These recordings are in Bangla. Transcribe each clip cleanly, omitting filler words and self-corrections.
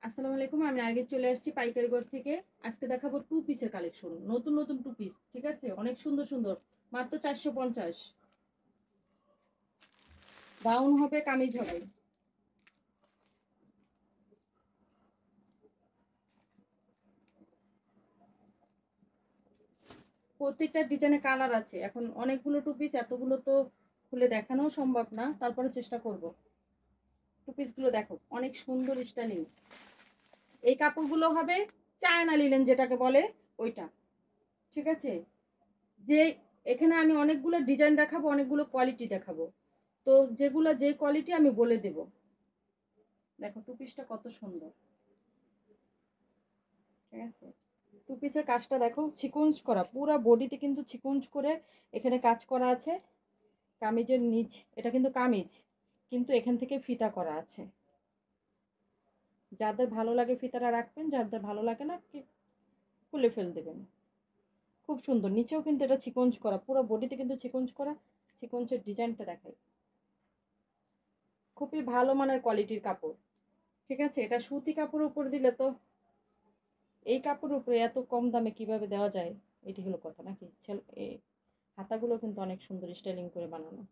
আসসালামু আলাইকুম, আমি আগে চলে আসছি পাইকারি ঘর থেকে। আজকে দেখাবো টু পিসের কালেকশন, নতুন নতুন টু পিস। ঠিক আছে, অনেক সুন্দর সুন্দর, মাত্র 450। গাউন হবে, কামিজ হবে। প্রত্যেকটা ডিজাইনে কালার আছে। এখন অনেকগুলো টু পিস, এতগুলো তো খুলে দেখানো সম্ভব না, তারপরে চেষ্টা করব। টু পিসগুলো দেখো, অনেক সুন্দর স্টাইলিং। এই কাপড়গুলো হবে চায়না লিনেন যেটাকে বলে, ওইটা। ঠিক আছে, যে এখানে আমি অনেকগুলো ডিজাইন দেখাবো, অনেকগুলো কোয়ালিটি দেখাবো। তো যেগুলো যে কোয়ালিটি আমি বলে দেব। দেখো টু পিসটা কত সুন্দর। ঠিক আছে, টু পিসের কাজটা দেখো, চিকোঞ্চ করা পুরো বডিতে, কিন্তু চিকোঞ্চ করে এখানে কাজ করা আছে। কামিজের নিচ, এটা কিন্তু কামিজ, কিন্তু এখান থেকে ফিতা করা আছে। যাদের ভালো লাগে ফিতাটা রাখবেন, যাদের ভালো লাগে না খুলে ফেল দেবেন। খুব সুন্দর, নিচেও কিন্তু এটা চিকোঞ্চ করা, পুরো বডিতে কিন্তু চিকোঞ্চ করা। চিকোঞ্চের ডিজাইনটা দেখাই, খুবই ভালো মানের কোয়ালিটির কাপড়। ঠিক আছে, এটা সুতি কাপড়ের উপর দিলে তো, এই কাপড়ের উপরে এত কম দামে কিভাবে দেওয়া যায়, এটি হলো কথা নাকি। হাতাগুলো কিন্তু অনেক সুন্দর স্টাইলিং করে বানানো।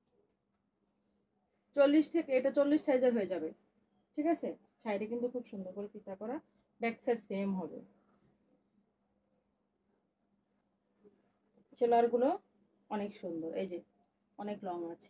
40 থেকে এটা 40 সাইজের হয়ে যাবে। ঠিক আছে, সাইডে কিন্তু খুব সুন্দর করে ফিতা করা, ব্যাক সাইড সেম হবে। সেলারগুলো অনেক সুন্দর, এই যে অনেক লং আছে,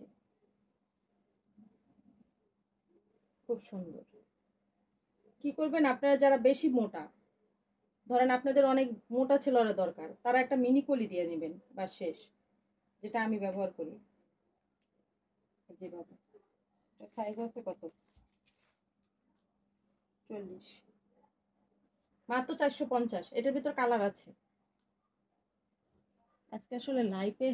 খুব সুন্দর। কি করবেন আপনারা যারা বেশি মোটা, ধরেন আপনাদের অনেক মোটা ছেলেরা দরকার, তারা একটা মিনি কলি দিয়ে নেবেন, বা শেষ। যেটা আমি ব্যবহার করি যেভাবে। এটা সাইজ আছে কত, 40, মাত্র 450। এটার ভিতর কালার আছে। আজকে আসলে লাইফে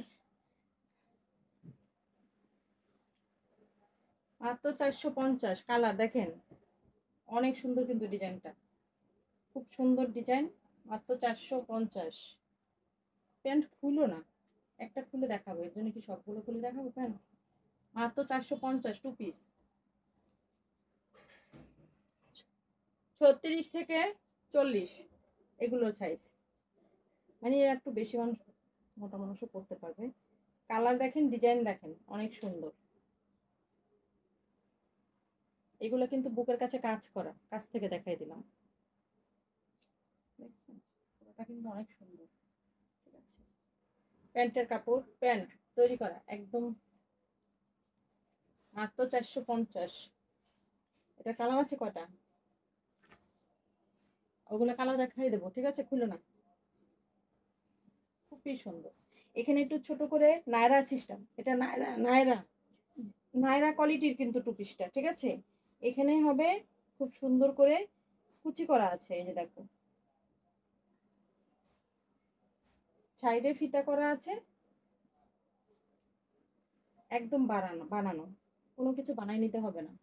মাত্র 450, কালার দেখেন, অনেক সুন্দর কিন্তু ডিজাইনটা, খুব সুন্দর ডিজাইন। মাত্র 450। প্যান্ট খুলো না, একটা খুলে দেখাবো, এর জন্য কি সবগুলো খুলে দেখাবো প্যান্ট? মাত্র 450 টু পিস। 36 থেকে 40 এগুলো সাইজ। মানে এর একটু বেশি মানুষ, মোটা মানুষও পড়তে পারবে। কালার দেখেন, ডিজাইন দেখেন, অনেক সুন্দর। এগুলো কিন্তু বুকের কাছে কাজ করা, কাছ থেকে দেখাই দিলাম। দেখছেন, পুরোটা কিন্তু অনেক সুন্দর। ঠিক আছে, প্যান্টের কাপড়, প্যান্ট তৈরি করা একদম। মাত্র 450। এটা কালার আছে কটা, ওগুলো কালার দেখাই দেবো। ঠিক আছে, খুলো না, খুবই সুন্দর। এখানে একটু ছোট করে নায়রা সিস্টেম, এটা নায়রা নায়রা নায়রা কোয়ালিটির কিন্তু টু পিসটা। ঠিক আছে, এখানে হবে খুব সুন্দর করে কুচি করা আছে, এই যে দেখো, সাইডে ফিতা করা আছে, একদম বানানো বানানো, কোনো কিছু বানাই নিতে হবে না।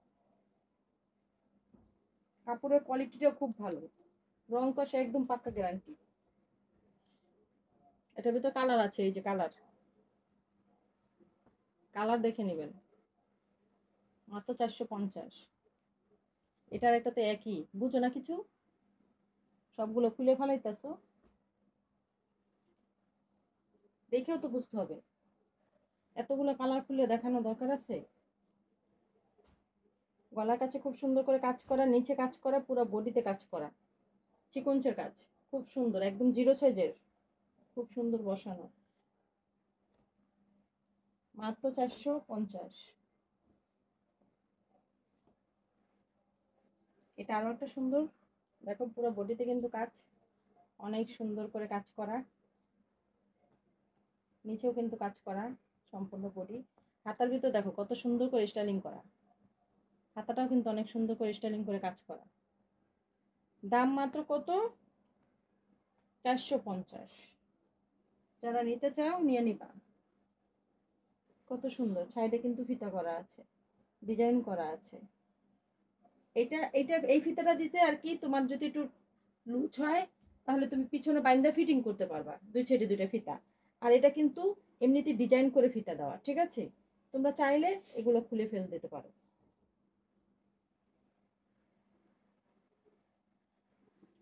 কাপড়ের কোয়ালিটিটাও খুব ভালো, রং কষা একদম পাক্কা গ্যারান্টি। এটার ভিতর কালার আছে, এই যে কালার, কালার দেখে নেবেন। মাত্র 450। এটার একটা তো একই, বুঝো না কিছু, সবগুলো খুলে ফেলাইতেছো, দেখেও তো বুঝতে হবে। এতগুলো কালার খুলে দেখানো দরকার আছে? গলার কাছে খুব সুন্দর করে কাজ করা, নিচে কাজ করা, পুরো বডিতে কাজ করা, চিকনচের কাজ, খুব সুন্দর, একদম জিরো সাইজের, খুব সুন্দর বসানো। মাত্র 450। এটা আরো একটা সুন্দর, দেখো পুরো বডিতে কিন্তু কাজ, অনেক সুন্দর করে কাজ করা, নিচেও কিন্তু কাজ করা, সম্পূর্ণ বডি। হাতার ভিতর দেখো কত সুন্দর করে স্টাইলিং করা, হাতাটাও কিন্তু অনেক সুন্দর করে স্টাইলিং করে কাজ করা। দাম মাত্র কত, 450। যারা নিতে চাও নিয়ে নিবা। কত সুন্দর, সাইডে কিন্তু ফিতা করা আছে, ডিজাইন করা আছে। এটা এটা এই ফিতাটা দিছে আর কি, তোমার যদি একটু লুজ হয় তাহলে তুমি পিছনে বাইন্দা ফিটিং করতে পারবা, দুই সাইডে দুইটা ফিতা। আর এটা কিন্তু এমনিতে ডিজাইন করে ফিতা দেওয়া। ঠিক আছে, তোমরা চাইলে এগুলো খুলে ফেল দিতে পারো।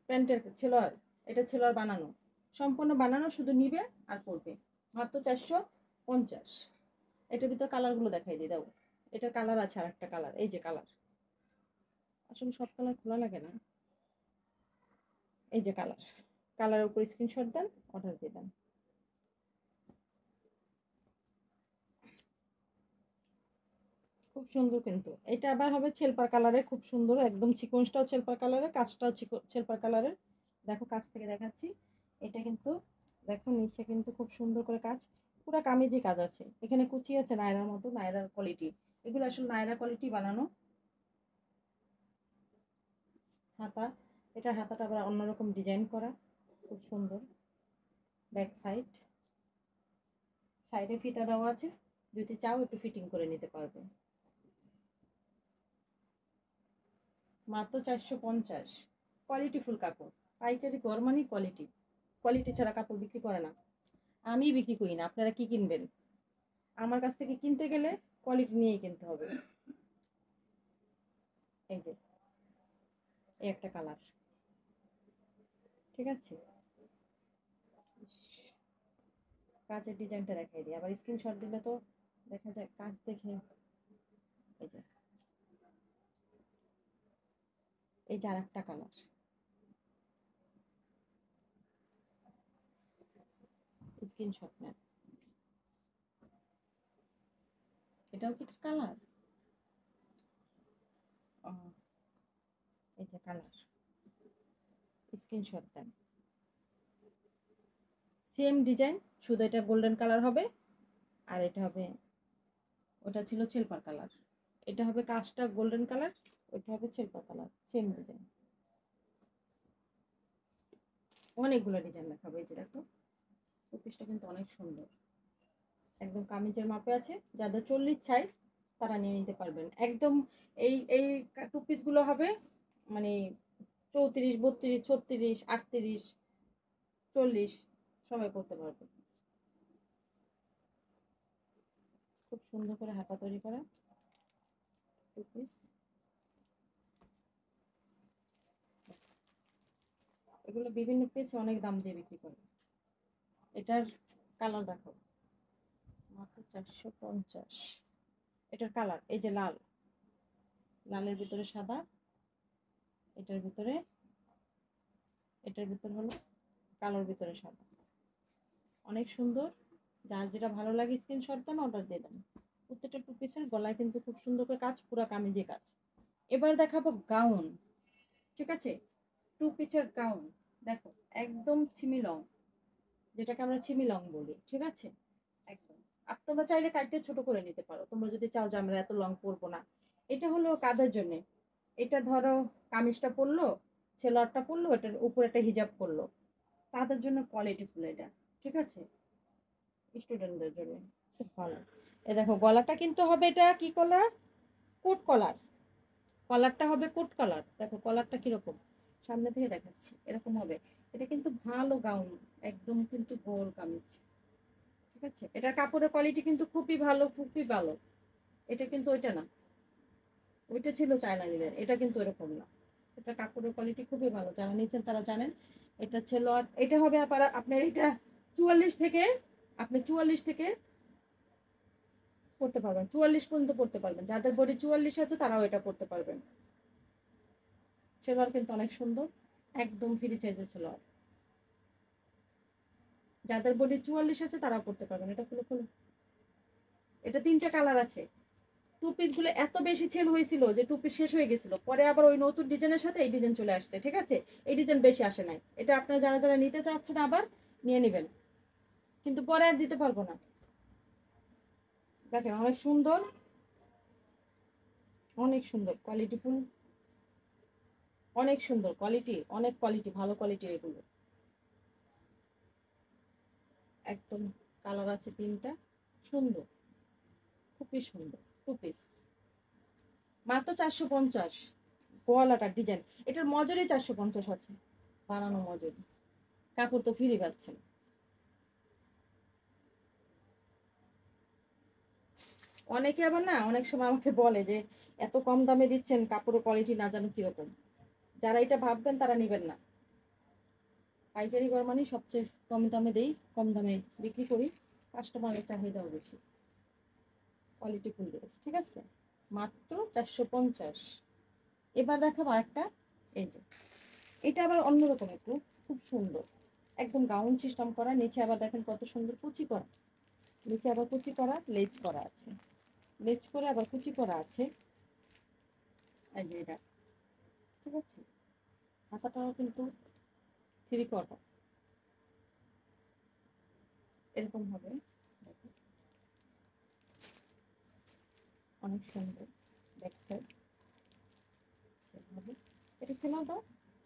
প্যান্টের ছেলোয়ার, এটা ছেলোয়ার বানানো, সম্পূর্ণ বানানো, শুধু নিবে আর পরবে। মাত্র 450। এটার ভিতর কালারগুলো দেখাই দিই, দাও। এটার কালার আছে, আর একটা কালার, এই যে কালার, আসলে সব কালার খোলা লাগে না। এই যে কালার, কালারের উপর স্ক্রিনশট দেন, অর্ডার দিয়ে দেন। খুব সুন্দর, কিন্তু এটা আবার হবে ছেলপার কালারে, খুব সুন্দর একদম। চিকনসটাও ছেলপার কালারে, কাজটাও ছেলপার কালারের। দেখো কাছ থেকে দেখাচ্ছি, এটা কিন্তু দেখো নিচে কিন্তু খুব সুন্দর করে কাজ, পুরো কামিজি কাজ আছে। এখানে কুচি আছে নায়রার মতো, নায়রার কোয়ালিটি, এগুলো আসলে নায়রা কোয়ালিটি বানানো। হাতা, এটার হাতাটা আবার অন্যরকম ডিজাইন করা, খুব সুন্দর। ব্যাক সাইড, সাইডে ফিতা দেওয়া আছে, যদি চাও একটু ফিটিং করে নিতে পারবে। মাত্র 450। কোয়ালিটি ফুল কাপড়, পাইকারি গরমানি কোয়ালিটি, কোয়ালিটি ছাড়া কাপড় বিক্রি করে না, আমি বিক্রি করি না। আপনারা কি কিনবেন? আমার কাছ থেকে কিনতে গেলে কোয়ালিটি নিয়েই কিনতে হবে। এই যে এই একটা কালার, ঠিক আছে। কাজের ডিজাইনটা দেখাই দিই, আবার স্ক্রিনশট দিলে তো দেখা যায় কাজ দেখে। এই যে এই যে আর একটা কালার, স্ক্রিনশট নেন। এটাও কি কালার? এই যে কালার, স্ক্রিনশট দেন। সেম ডিজাইন, শুধু এটা গোল্ডেন কালার হবে, আর এটা হবে, ওটা ছিল সিলভার কালার, এটা হবে কাজটা গোল্ডেন কালার, ওটা হবে সিলভার কালার, সেম ডিজাইন। অনেকগুলো ডিজাইন দেখাবো। এই যে দেখো টুপিসটা কিন্তু অনেক সুন্দর, একদম কামিজের মাপে আছে। যাদের 40 সাইজ তারা নিয়ে নিতে পারবেন একদম। এই এই টুপিসগুলো হবে মানে 34, 32, 36, 38, 40 সবাই পরতে পারবে। খুব সুন্দর করে হাতা তৈরি করা টুপিস, এগুলো বিভিন্ন পেজে অনেক দাম দিয়ে বিক্রি করে। এটার কালার দেখো, মাত্র 450। এটার কালার এই যে লাল, লালের ভিতরে সাদা, এটার ভিতরে, এটার ভিতর হলো কালোর ভিতরে সাদা, অনেক সুন্দর। যার যেটা ভালো লাগে স্ক্রিনশট দেন, অর্ডার দিয়ে দেন। প্রত্যেকটা টু পিসের গলায় কিন্তু খুব সুন্দর করে কাজ, পুরা কামিজে কাজ। এবার দেখাবো গাউন, ঠিক আছে। টু পিসের গাউন দেখো, একদম ছিমি লং, যেটাকে আমরা ছিমি লং বলি, ঠিক আছে। একদম তোমরা চাইলে কাটতে ছোট করে নিতে পারো, তোমরা যদি চাও যে আমরা এত লং পরবো না। এটা হলো কাদের জন্য, এটা ধরো কামিজটা পরলো, সেলোয়ারটা পরলো, এটার উপরে একটা হিজাব পরলো, তাদের জন্য কোয়ালিটি ফুল এটা, ঠিক আছে। স্টুডেন্টদের জন্য খুব ভালো। এ দেখো গলাটা কিন্তু হবে এটা কি কলার, কোট কলার, কলারটা হবে কোট কলার। দেখো কলারটা কিরকম, সামনে থেকে দেখাচ্ছি, এরকম হবে। এটা কিন্তু ভালো গাউন, একদম কিন্তু গোল কামিজ, ঠিক আছে। এটার কাপড়ের কোয়ালিটি কিন্তু খুবই ভালো, খুবই ভালো। এটা কিন্তু ওইটা না, ওইটা ছিল চায়না লিলেন, এটা কিন্তু এরকম না। এটা কাপড়ের কোয়ালিটি খুবই ভালো, যারা নিচ্ছেন তারা জানেন। এটা ছিল, আর এটা হবে আপনার এটা 44 থেকে, আপনি 44 থেকে পড়তে পারবেন, 44 পর্যন্ত পড়তে পারবেন। যাদের বডি 44 আছে তারাও এটা পড়তে পারবেন। সেলোয়ার কিন্তু অনেক সুন্দর, একদম ফ্রি সাইজের সেলোয়ার। যাদের বডি 44 আছে তারাও পড়তে পারবেন। এটা খুলে খুলে, এটা 3টা কালার আছে। টু পিস গুলো এত বেশি সেল হয়েছিল যে টু পিস শেষ হয়ে গেছিল, পরে আবার ওই নতুন ডিজাইনের সাথে এই ডিজাইন চলে আসছে, ঠিক আছে। এই ডিজাইন বেশি আসে নাই, এটা আপনারা যারা যারা নিতে চাচ্ছেন আবার নিয়ে নেবেন, কিন্তু পরে আর দিতে পারবো না। দেখেন অনেক সুন্দর, অনেক সুন্দর কোয়ালিটি ফুল, অনেক সুন্দর কোয়ালিটি, অনেক কোয়ালিটি, ভালো কোয়ালিটির এগুলো। একদম কালার আছে 3টা, সুন্দর, খুবই সুন্দর টু পিস। মাত্র 450। গলাটার ডিজাইন, এটার মজুরি 450 আছে, বানানো মজুরি, কাপড় তো ফ্রি পাচ্ছেন। অনেকে আবার না অনেক সময় আমাকে বলে যে এত কম দামে দিচ্ছেন, কাপড়ের কোয়ালিটি না জানো কিরকম। যারা এটা ভাববেন তারা নেবেন না, পাইকারি ঘর মানে সবচেয়ে কম দামে দেই, কম দামে বিক্রি করি, কাস্টমারের চাহিদাও বেশি। কোয়ালিটি ফুল ড্রেস, ঠিক আছে, মাত্র 450। এবার দেখাবো আরেকটা, এই যে এটা আবার অন্যরকম একটু, খুব সুন্দর, একদম গাউন সিস্টেম করা, নিচে আবার দেখেন কত সুন্দর কুচি করা, নিচে আবার কুচি করা, লেজ করা আছে, লেজ করে আবার কুচি করা আছে, এই যে এটা, ঠিক আছে, হাতাটাও কিন্তু 3/4 এরকম হবে, দেখো অনেক সুন্দর, ব্যাক সাইড সেভাবে। এটা ছিল তো,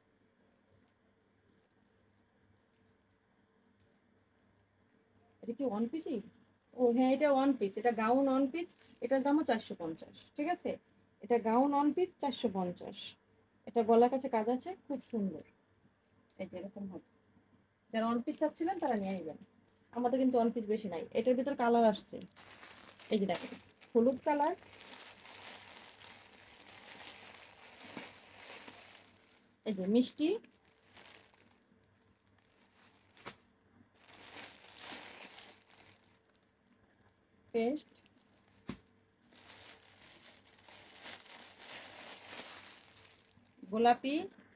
এটা কি ওয়ান পিসই? ও হ্যাঁ, এটা ওয়ান পিস, এটা গাউন ওয়ান পিস, এটার দামও 450, ঠিক আছে, এটা গাউন ওয়ান পিস 450। এটা গলার কাছে কাজ আছে, খুব সুন্দর, এই যে এরকম হবে। যারা ওয়ান পিস চাচ্ছিলেন তারা নিয়ে নেবেন, আমাদের কিন্তু ওয়ান পিস বেশি নাই। এটার ভিতর কালার আসছে, এই যে দেখেন, হলুদ কালার, এই যে মিষ্টি, পেস্ট, গোলাপি,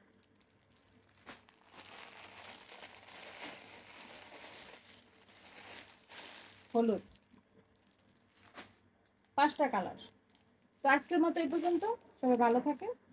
হলুদ, 5টা কালার। তো আজকের মতো এই পর্যন্ত, সবাই ভালো থাকে।